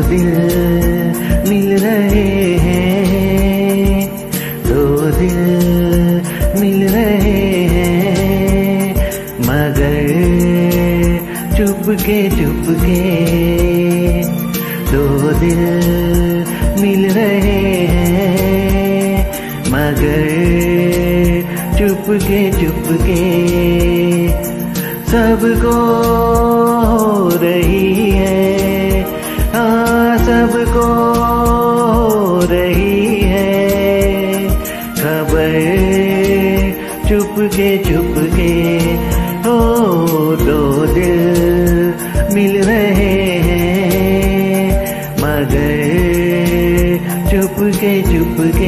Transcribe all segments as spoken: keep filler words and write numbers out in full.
दिल मिल रहे हैं, दो दिल मिल रहे हैं, मगर चुपके चुपके दो दिल मिल रहे हैं, मगर चुपके चुपके सबको हो रही है, हाँ सबको हो रही है खबर, चुपके चुपके हो दो दिल मिल रहे हैं, मगर चुपके चुपके।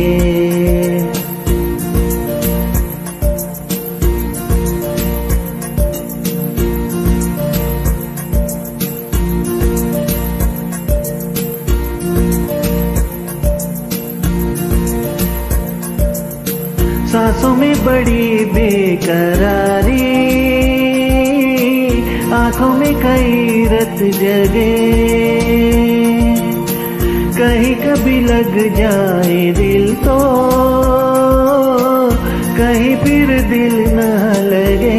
सांसों में बड़ी बेकरारी, आंखों में कई रत जगे, कहीं कभी लग जाए दिल तो कहीं फिर दिल न लगे,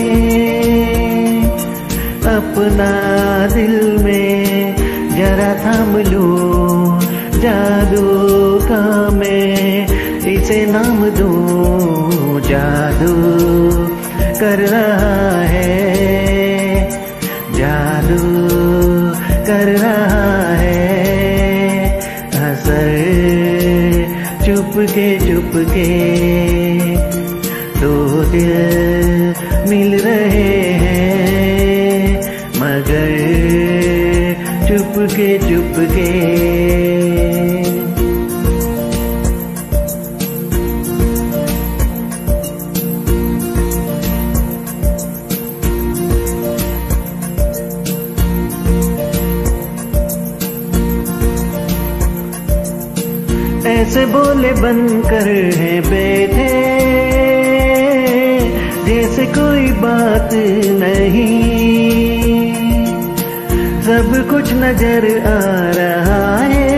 अपना दिल में जरा थाम लूं, जादू का मैं इसे नाम दूं, जादू कर रहा है, जादू कर रहा है असर, चुपके चुपके दो दिल मिल रहे हैं, मगर चुपके चुपके। ऐसे बोले बनकर है बैठे, जैसे कोई बात नहीं, सब कुछ नजर आ रहा है,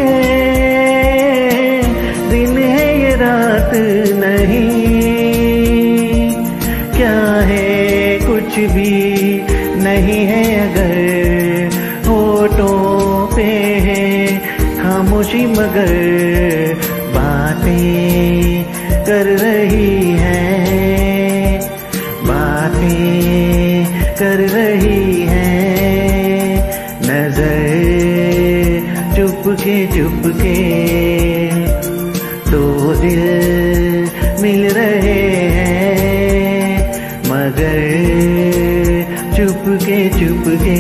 दिन है ये रात नहीं, क्या है कुछ भी नहीं है अगर होठों पे है खामोशी, मगर बातें कर रही है, बातें कर रही है नजर, चुपके चुपके दो दिल मिल रहे हैं, मगर चुपके चुपके।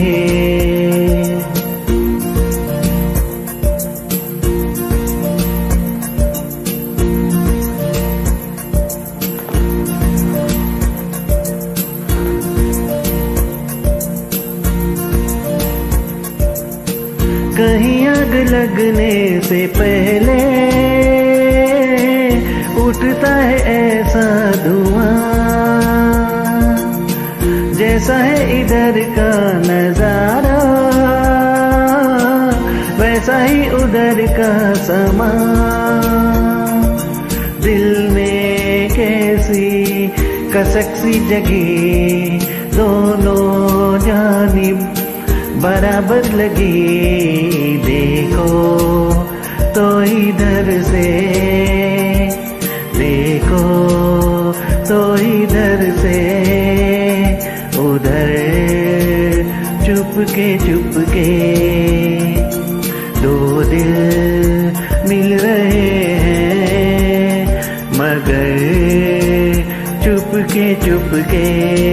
कहीं आग लगने से पहले उठता है ऐसा धुआं, जैसा है इधर का नजारा वैसा ही उधर का समा, दिल में कैसी कसक सी जगी, दोनों जानिब बराबर लगी, देखो तो इधर से, देखो तो इधर से उधर, चुपके चुपके दो दिल मिल रहे हैं, मगर चुपके चुपके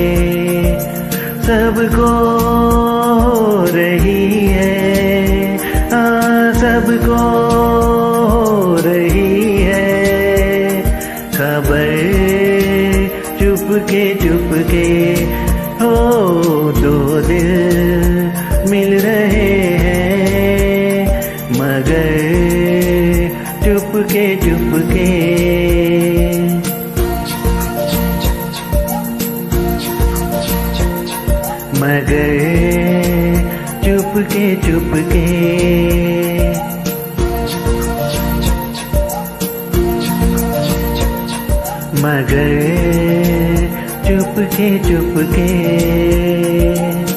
सबको हो रही है, हाँ सबको हो रही है खबर, चुपके चुपके हो दो दिल मिल रहे हैं, मगर चुपके चुपके। मगर चुपके चुपके मगर चुपके चुपके